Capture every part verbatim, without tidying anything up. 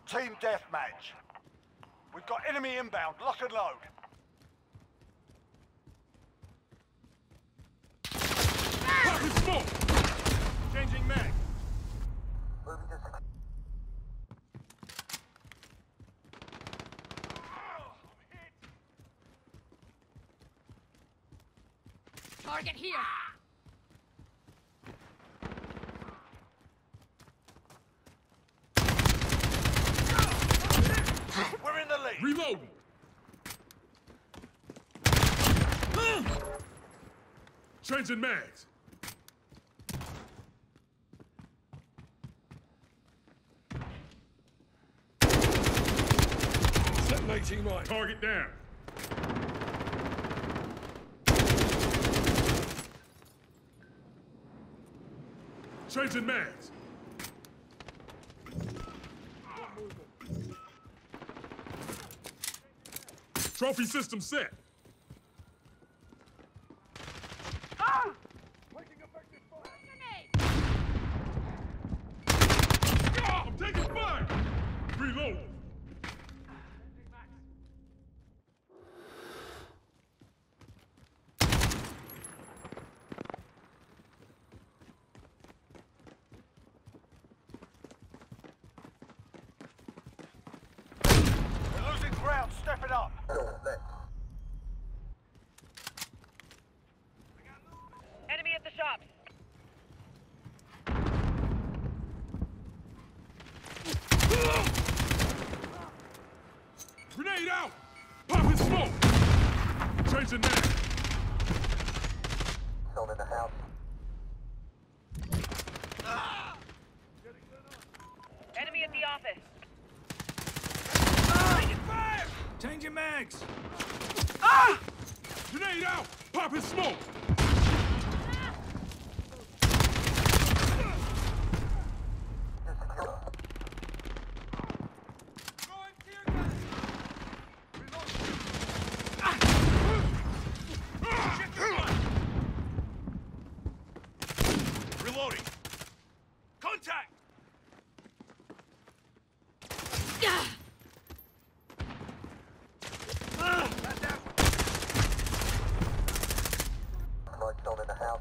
Team deathmatch. We've got enemy inbound. Lock and load. Pop his smoke! Changing mag. Target here! We're in the lead. Reloading! Changing mags. Detonating mine. Target down. Changing mags. Trophy system set. Ah! I'm taking fire! Reload! We're losing ground. Step it up. Enemy at the shops. Grenade out! Pop his smoke! Changing mag. Someone in the house. Enemy at the office. Changing mags. Ah! Grenade out! Pop his smoke! Reloading. Contact. Like someone in the house.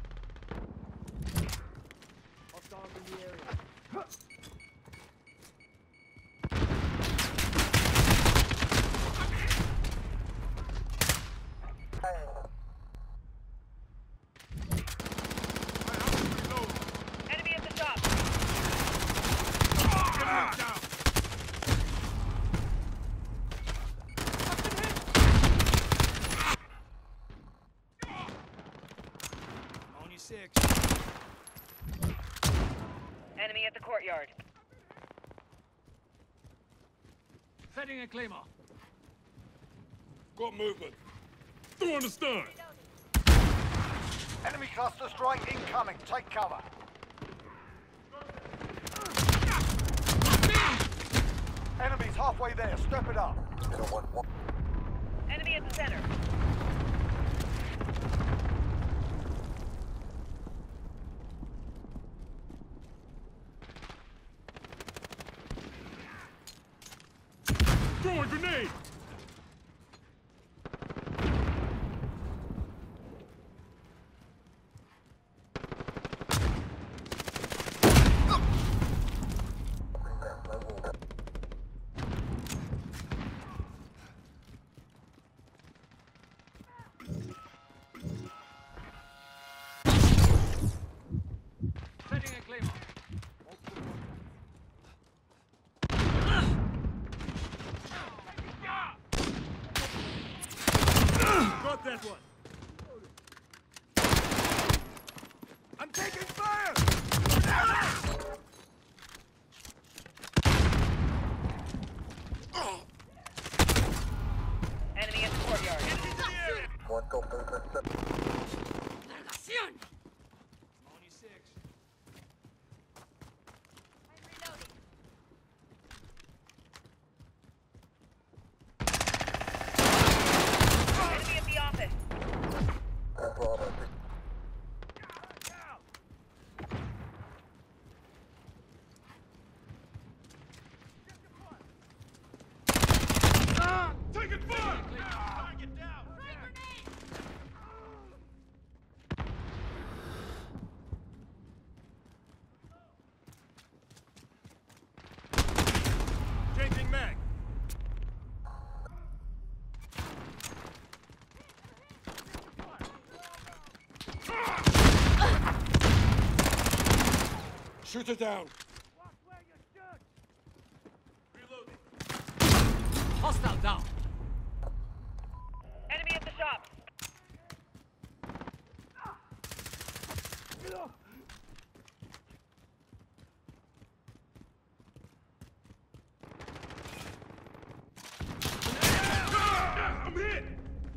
Enemy at the shop. On your six. Enemy at the courtyard. Setting a claymore. Got movement. Throwing the stun. Enemy cluster strike incoming. Take cover. Enemies halfway there. Step it up. Middle one, one. Enemy at the center. Throwing grenade. Setting a claymore. Got that one. I'm taking fire! Enemy at the courtyard. One go movement. Largación! On your six. I'm reloading. Enemy at the office. Shooter down. Hostile down. Enemy at the shop. I'm hit.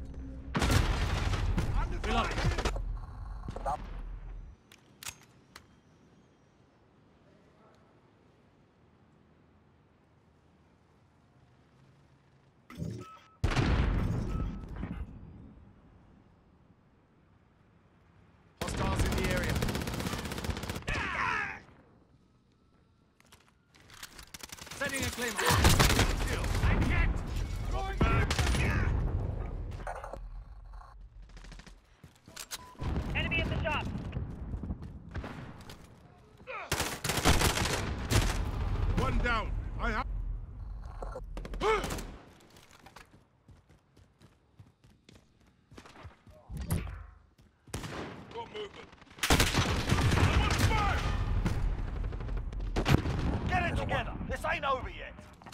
Reloading. Stop. Hostiles in the area. Setting a claymore. I'm hit. Going back. Enemy at the shop. One down. I have. Got movement. I'm on fire. Get it together. This ain't over yet.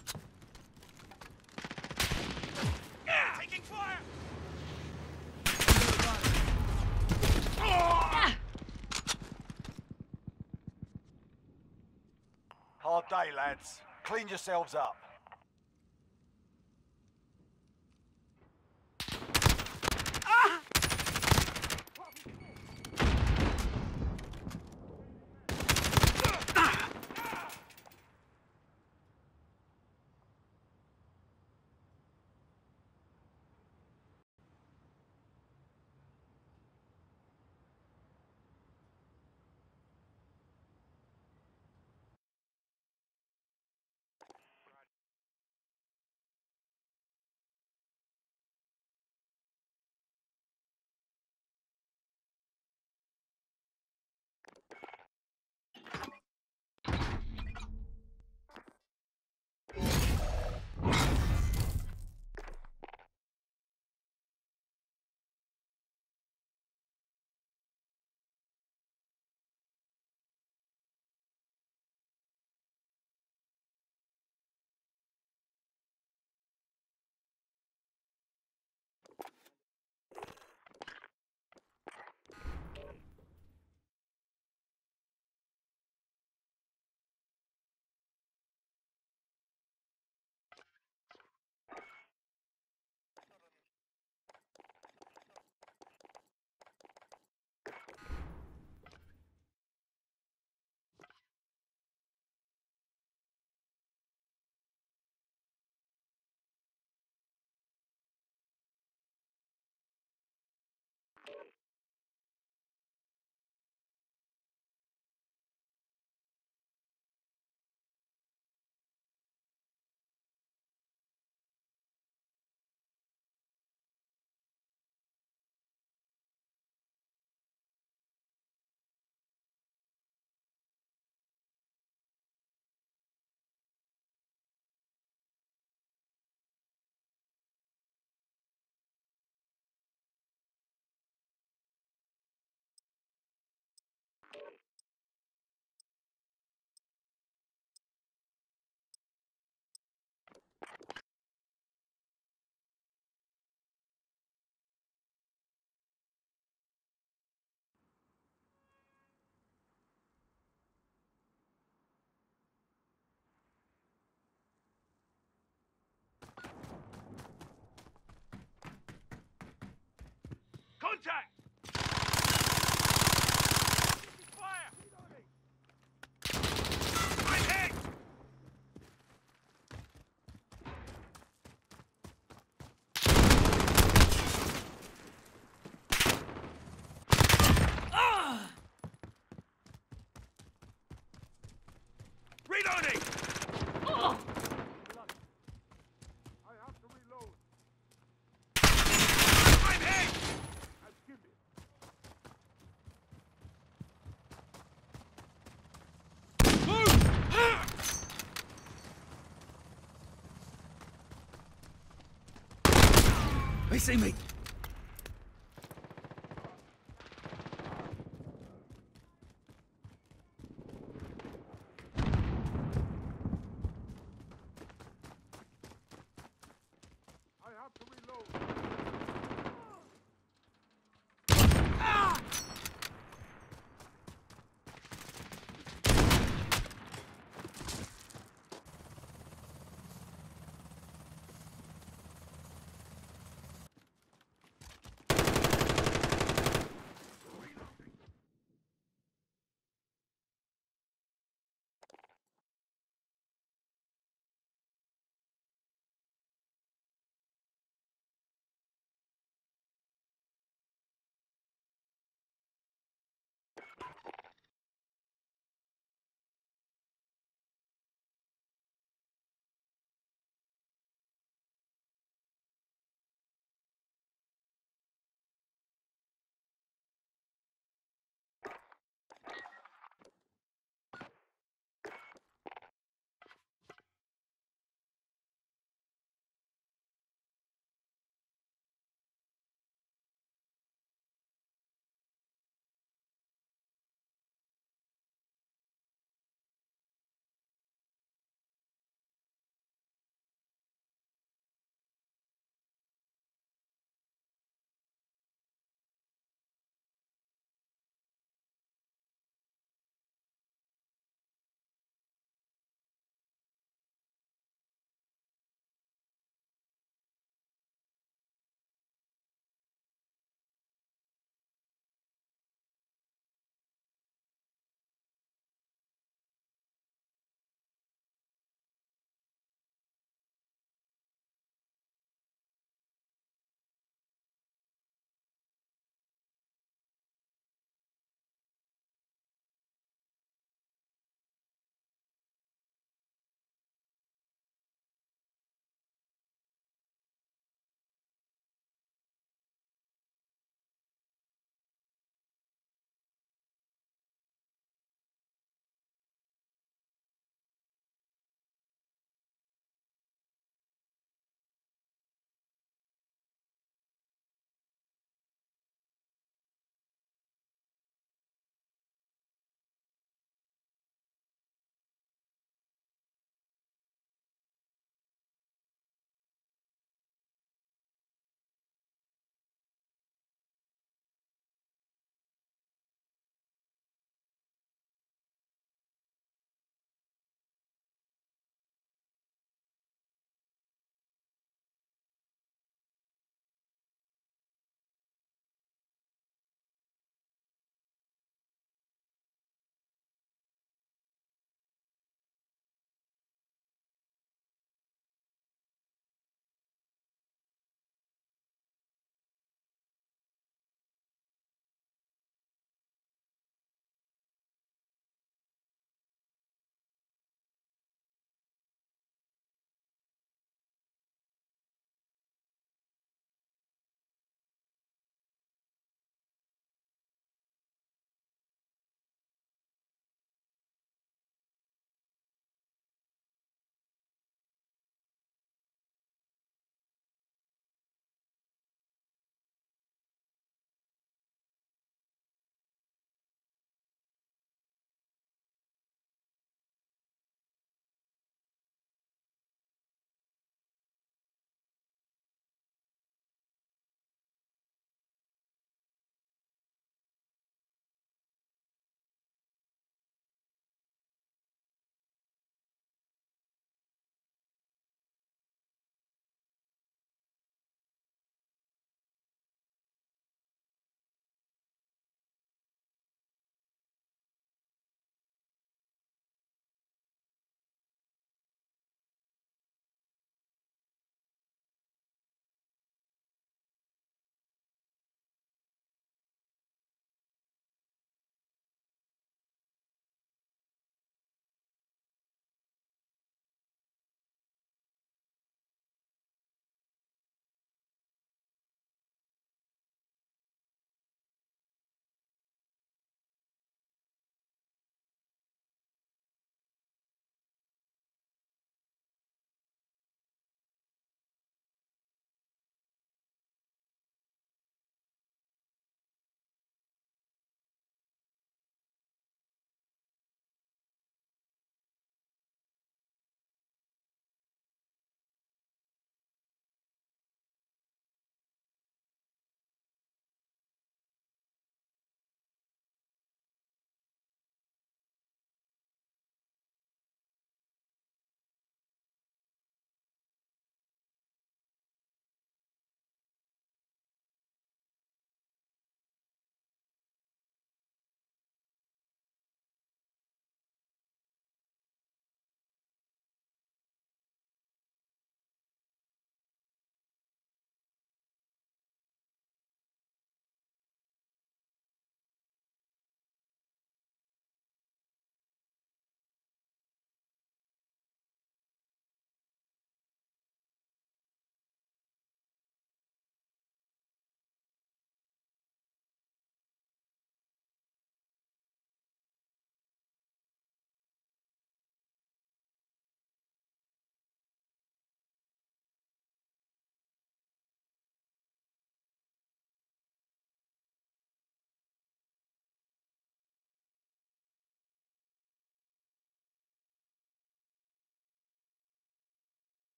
Taking fire. Hard day, lads. Clean yourselves up. Contact! Fire! I'm hit! Reloading! Oh! I have to reload. I'm hit! Give me. They see me.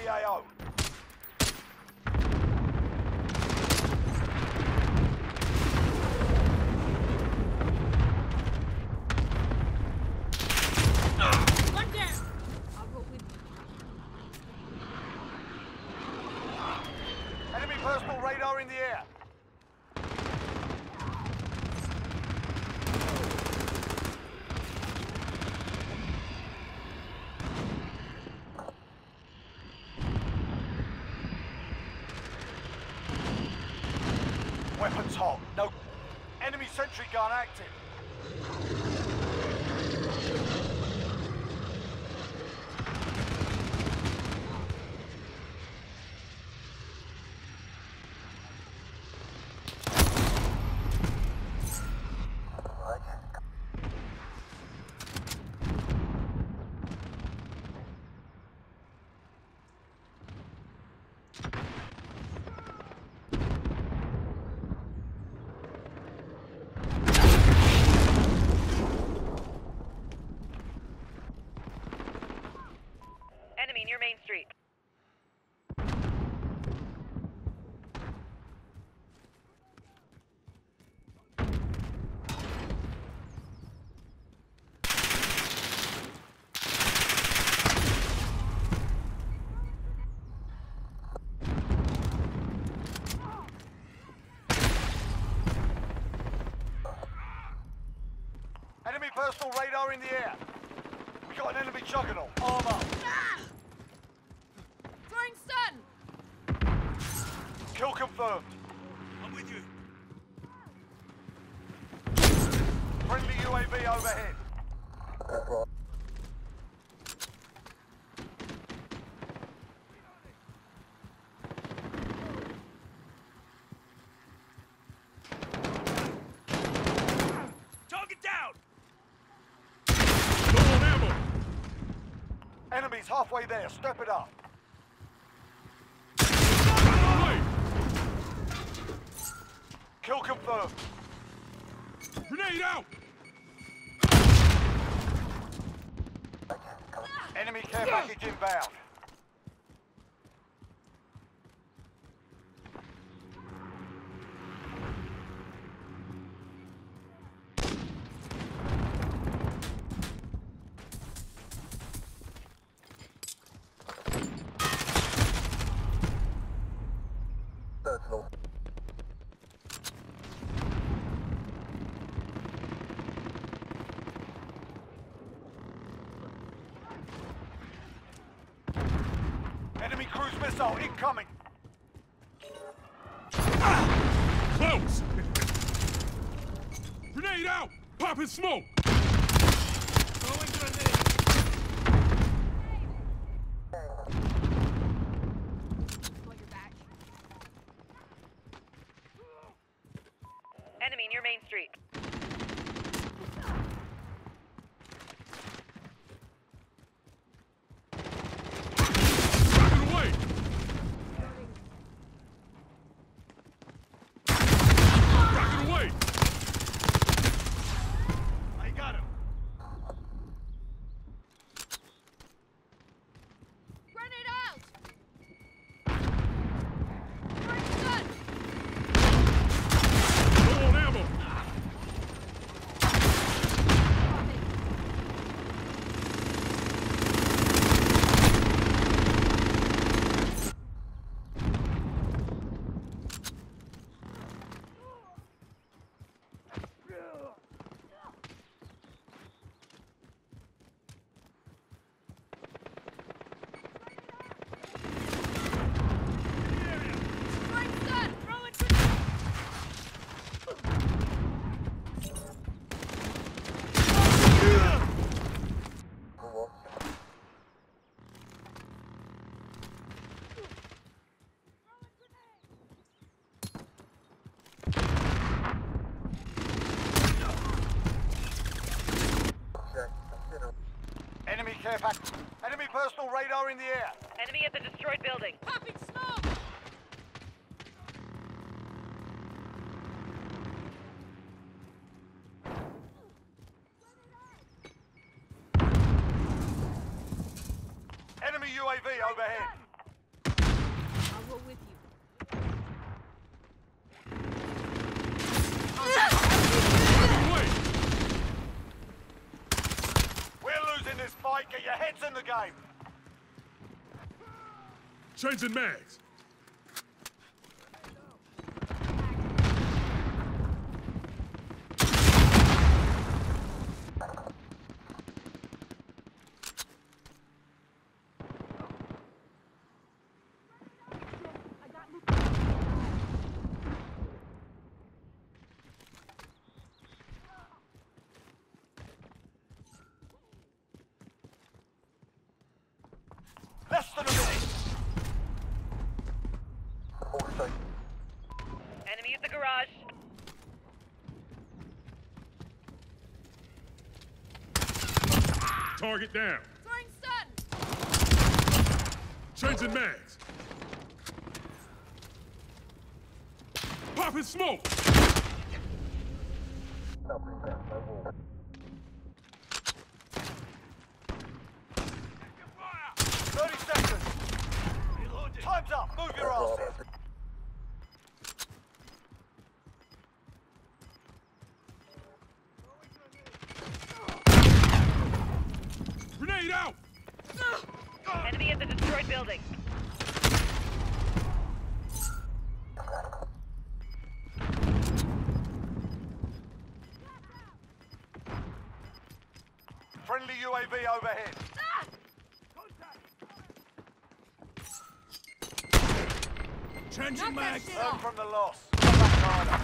A O. One down. I'll go with you. Enemy personal radar in the air. Weapons hot. No. Enemy sentry gun active. Enemy near Main Street. Enemy personal radar in the air. We got an enemy juggernaut. Arm up. Ah! Throwing stun. Kill confirmed. I'm with you. Friendly U A V overhead. Target down! Low on ammo! Enemies halfway there. Step it up. Away! Kill confirmed. Grenade out! Enemy care package inbound. Enemy cruise missile incoming. Close! Grenade out! Popping smoke! Throwing grenade. Got your back. Enemy near Main Street. Rocket away! Rocket away! I got him. Grenade out. Throwing stun. Low on ammo! Throwing stun. Throwing Enemy care pack. Enemy personal radar in the air. Enemy at the destroyed building. popping smoke. Enemy U A V overhead. right, get your heads in the game. Changing mags. Less than a minute. All straight. Enemy at the garage. Target down. Throwing stun. Changing mags. Popping smoke. Nothing down, no wall. thirty seconds. Time's up. Move your asses. Grenade out. Enemy at the destroyed building. Friendly U A V overhead. Ah! Changing Knock that mags. shit Learn off. from the loss. Come back harder.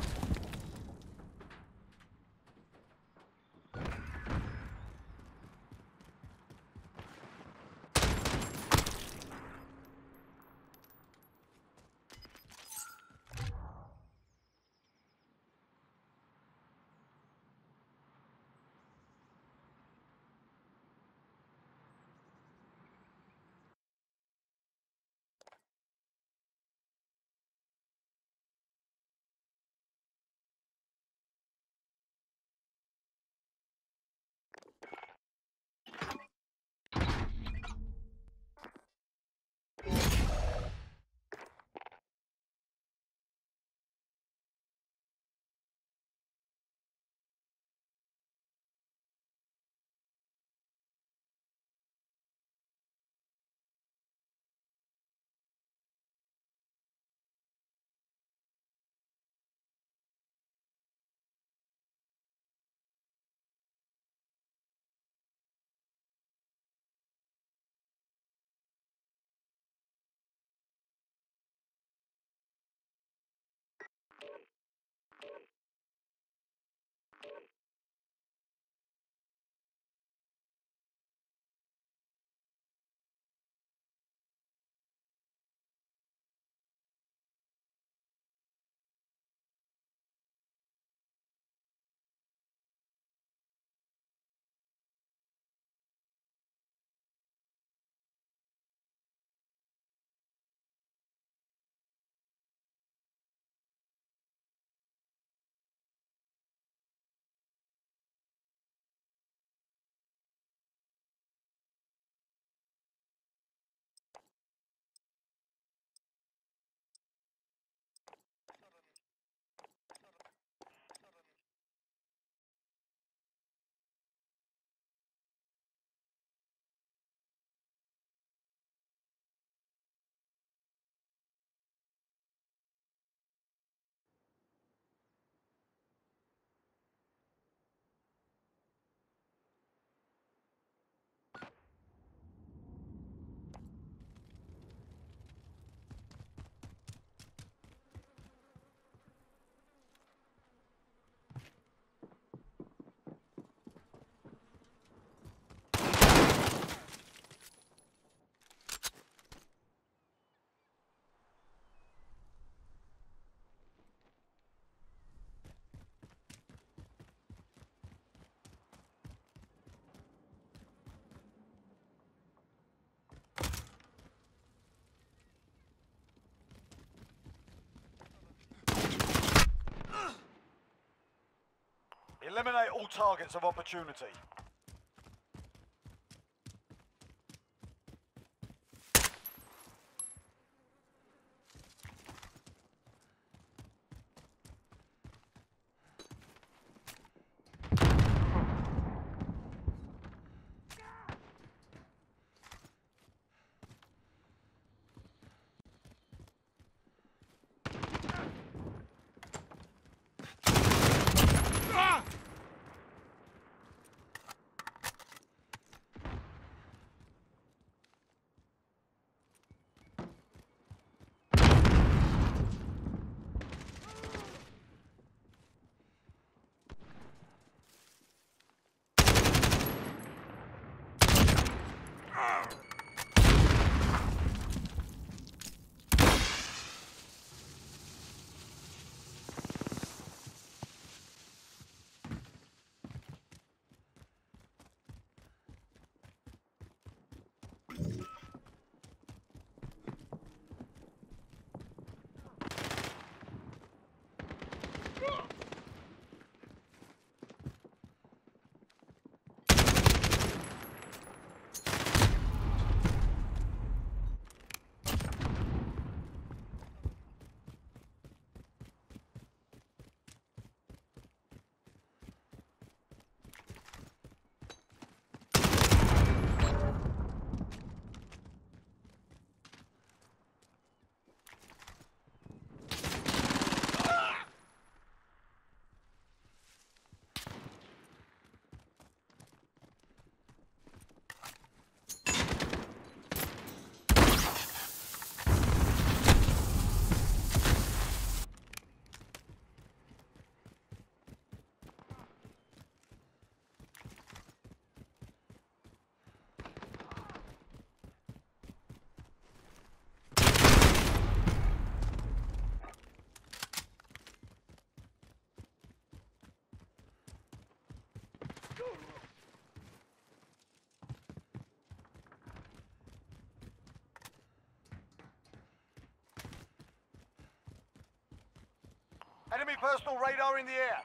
Eliminate all targets of opportunity. Enemy personal radar in the air.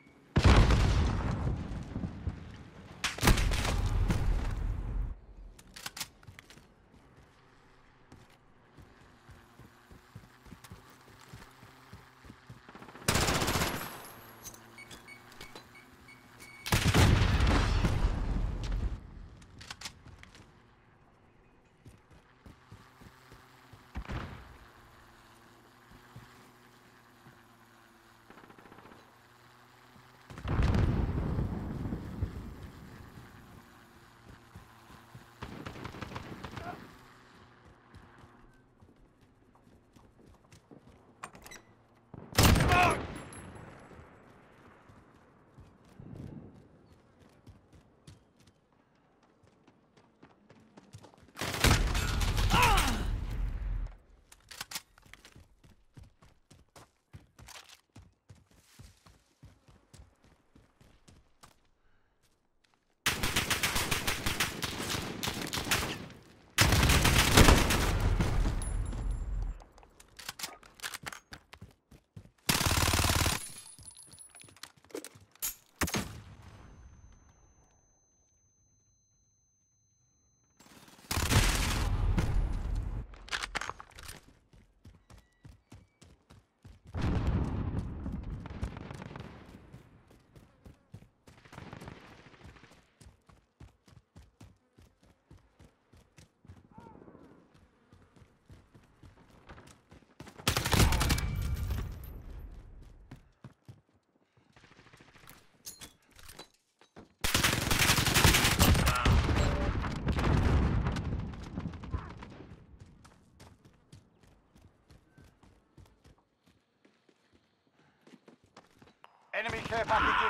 Enemy care package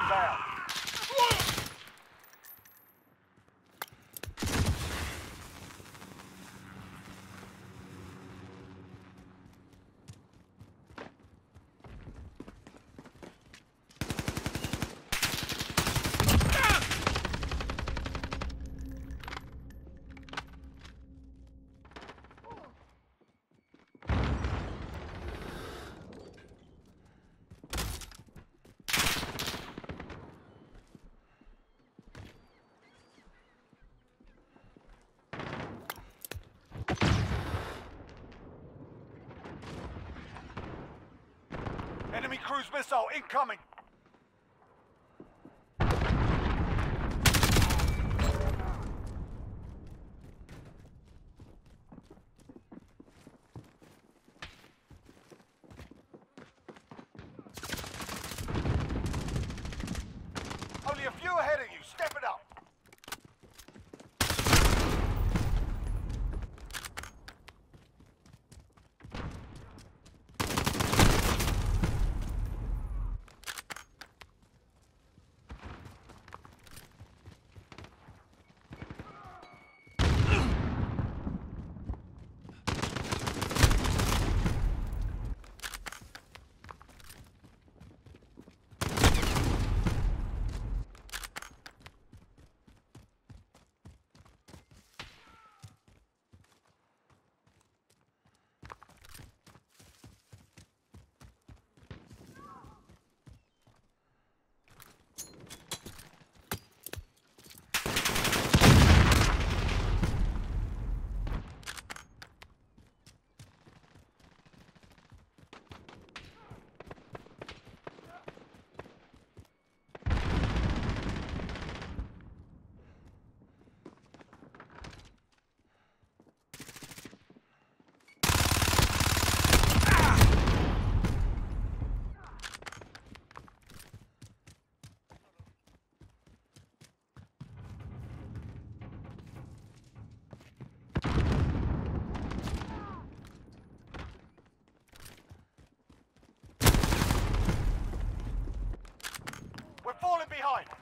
inbound. Enemy cruise missile incoming. Only a few ahead of you. Step it up.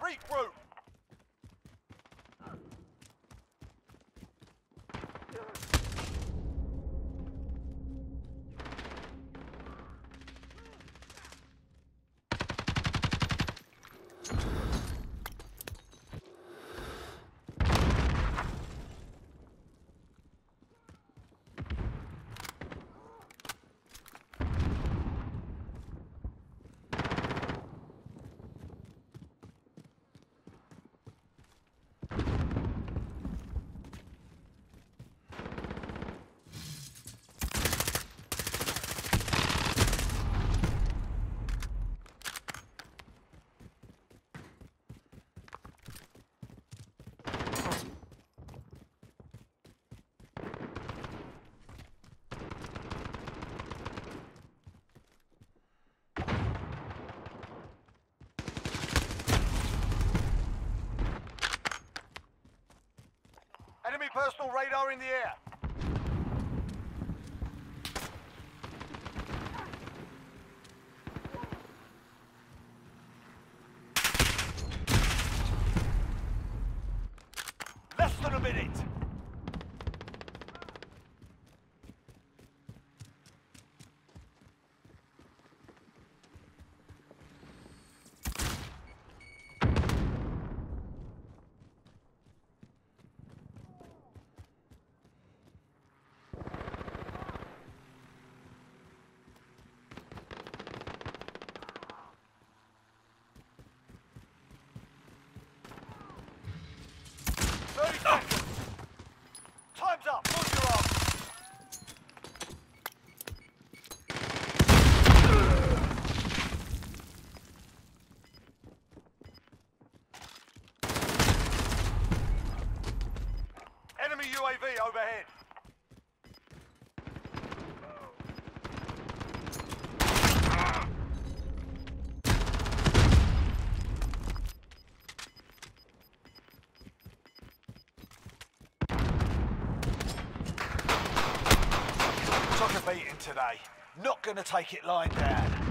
Regroup. Enemy personal radar in the air. Less than a minute. thirty seconds. Time's up. Move your arms. Enemy U A V overhead. Took a beating today. Not gonna take it lying down.